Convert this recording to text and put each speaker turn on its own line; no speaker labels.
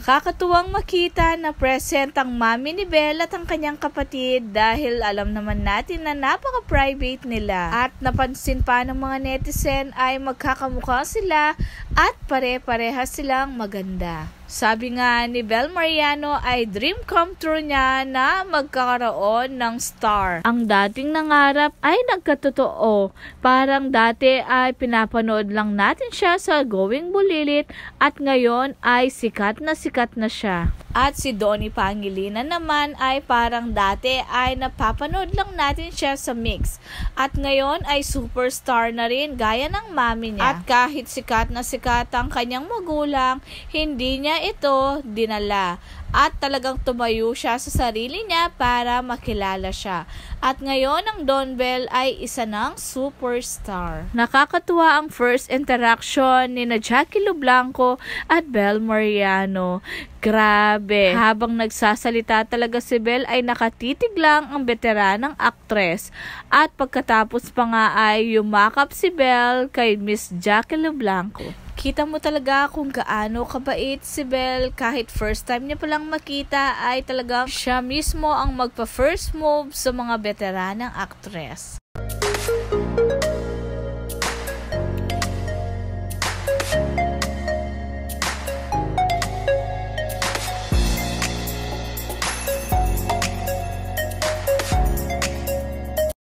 Nakakatuwang makita na present ang mami ni Belle at ang kanyang kapatid dahil alam naman natin na napaka-private nila. At napansin pa ng mga netizen ay magkakamukha sila at pare-pareha silang maganda. Sabi nga ni Belle Mariano ay dream come true niya na magkakaroon ng star. Ang dating nangarap ay nagkatotoo. Parang dati ay pinapanood lang natin siya sa Going Bulilit at ngayon ay sikat na siya. At si Donnie Pangilinan naman ay parang dati ay napapanood lang natin siya sa Mix. At ngayon ay superstar na rin gaya ng mami niya. At kahit sikat na sikat ang kanyang magulang, hindi niya ito dinala. At talagang tumayo siya sa sarili niya para makilala siya. At ngayon ang Don Bell ay isa ng superstar. Nakakatuwa ang first interaction ni Jackie Lublanco at Belle Mariano. Grabe, habang nagsasalita talaga si Belle ay nakatitig lang ang veteranang aktres. At pagkatapos pa nga ay yumakap si Belle kay Miss Jackie Lublanco. Kita mo talaga kung gaano kabait si Belle. Kahit first time niya palang makita ay talagang siya mismo ang magpa-first move sa mga veteranang aktres.